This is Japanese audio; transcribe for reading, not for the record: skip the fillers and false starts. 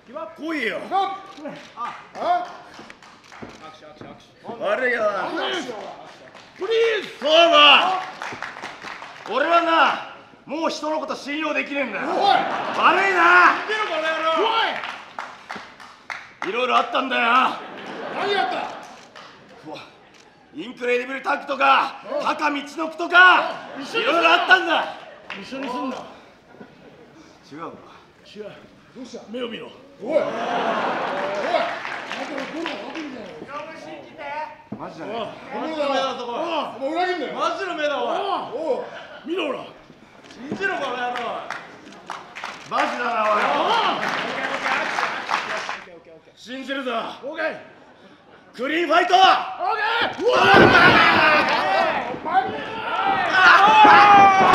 来いよ。 悪いよな。 プリーズ。そうだ。俺はな、もう人のこと信用できねえんだよ。悪いな。いろいろあったんだよ。 何やった？ インクレディブルタッグとか、高道のくとか、いろいろあったんだ。 一緒にすんな。 違うか。 違う。どうした？目を見ろ。 おい。おい。 マジじゃねえ。 マジの目だぞこれ。お前裏切んなよ。 マジの目だおい。見ろほら。 信じろこの野郎。 マジだなおい。信じるぞ。 オーケー。 クリーンファイト。 オーケー。うわー。